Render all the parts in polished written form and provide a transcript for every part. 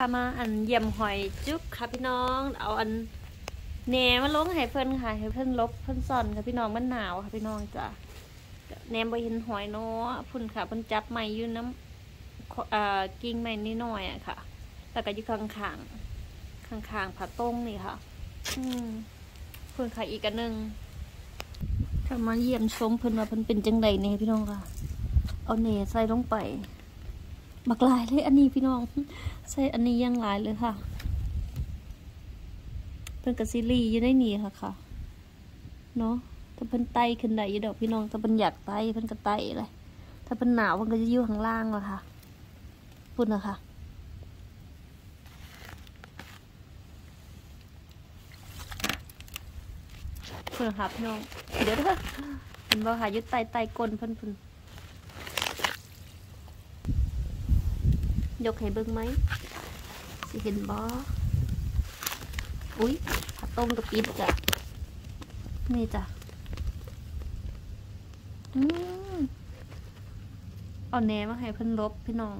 มาอันเยี่ยมหอยจุ๊บค่ะพี่น้องเอาอันแหนมาลงให้เพิ่นค่ะให้เพิ่นลบเพิ่นซ่อนค่ะพี่น้องมันหนาวค่ะพี่น้องจ้ะแหนมบ่เห็นหอยเนาะพุ่นค่ะเพิ่นจับใหม่อยู่น้ำกิ่งใหม่นิดหน่อยอะค่ะแล้วก็อยู่ข้างๆผาต้งนี่ค่ะพุ่นค่ะอีกอันนึงถ้ามาเยี่ยมชมเพิ่นว่าเพิ่นเป็นจังไดเนี่ยพี่น้องค่ะเอาแหนใส่ลงไปบักลายเลยอันนี้พี่น้องใส่อันนี้ยังหลายเลยค่ะเพิ่นกับซีรีส์อยู่ในนี้ค่ะเนาะถ้าเพิ่นไต่ขึ้นได้อยู่ดอกพี่น้องถ้าเพิ่นอยากไต่เพิ่นก็ไต่เลยถ้าเพิ่นหนาวเพิ่นก็จะอยู่ข้างล่างละค่ะพุ่นนะคะพุ่นนะคะพี่น้องเดี๋ยวเด้อเห็นบ่ค่ะอยู่ไต่ก้นเพิ่นยกให้เบิ่งไหมสิเห็นบ่อุ้ยผัดต้มกับปิดจ้ะนี่จ้ะเอาแหนมาให้เพิ่นลบพี่น้อง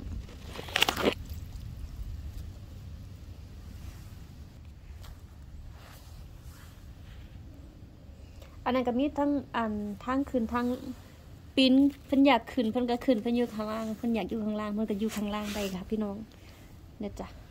อันนั้นก็มีทั้งทั้งขึ้นทั้งปีนเพิ่นอยากขึ้นเพิ่นก็ขึ้นเพิ่นอยู่ข้างล่างเพิ่นอยากอยู่ข้างล่างเพิ่นก็อยู่ข้างล่างได้ค่ะพี่น้องเนี่ยจ้ะ